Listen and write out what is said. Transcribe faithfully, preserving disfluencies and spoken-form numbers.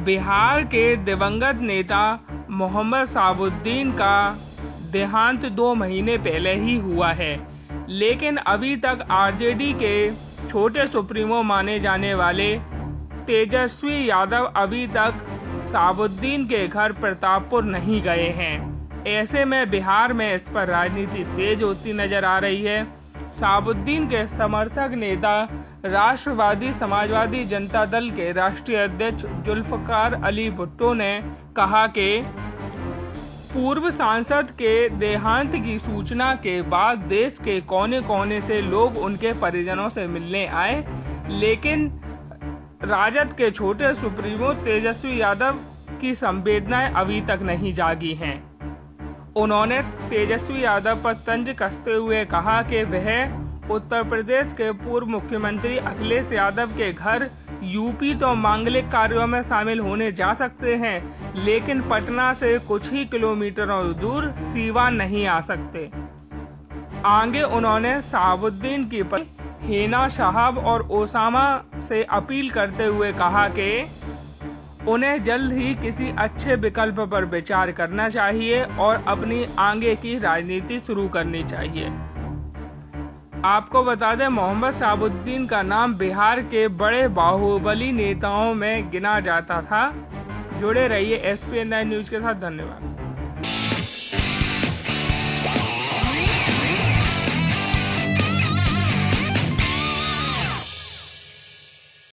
बिहार के दिवंगत नेता मोहम्मद शहाबुद्दीन का देहांत दो महीने पहले ही हुआ है, लेकिन अभी तक आरजेडी के छोटे सुप्रीमो माने जाने वाले तेजस्वी यादव अभी तक शहाबुद्दीन के घर प्रतापपुर नहीं गए हैं। ऐसे में बिहार में इस पर राजनीति तेज होती नजर आ रही है। शहाबुद्दीन के समर्थक नेता राष्ट्रवादी समाजवादी जनता दल के राष्ट्रीय अध्यक्ष जुल्फकार अली भुट्टो ने कहा कि पूर्व सांसद के देहांत की सूचना के बाद देश के कोने कोने से लोग उनके परिजनों से मिलने आए, लेकिन राजद के छोटे सुप्रीमो तेजस्वी यादव की संवेदनाएं अभी तक नहीं जागी हैं। उन्होंने तेजस्वी यादव पर तंज कसते हुए कहा कि वह उत्तर प्रदेश के पूर्व मुख्यमंत्री अखिलेश यादव के घर यूपी तो मांगलिक कार्यों में शामिल होने जा सकते हैं, लेकिन पटना से कुछ ही किलोमीटरों दूर सीवान नहीं आ सकते। आगे उन्होंने शहाबुद्दीन की पत्नी हिना शहाब और ओसामा से अपील करते हुए कहा कि उन्हें जल्द ही किसी अच्छे विकल्प पर विचार करना चाहिए और अपनी आगे की राजनीति शुरू करनी चाहिए। आपको बता दें, मोहम्मद शहाबुद्दीन का नाम बिहार के बड़े बाहुबली नेताओं में गिना जाता था। जुड़े रहिए S P N nine news के साथ। धन्यवाद।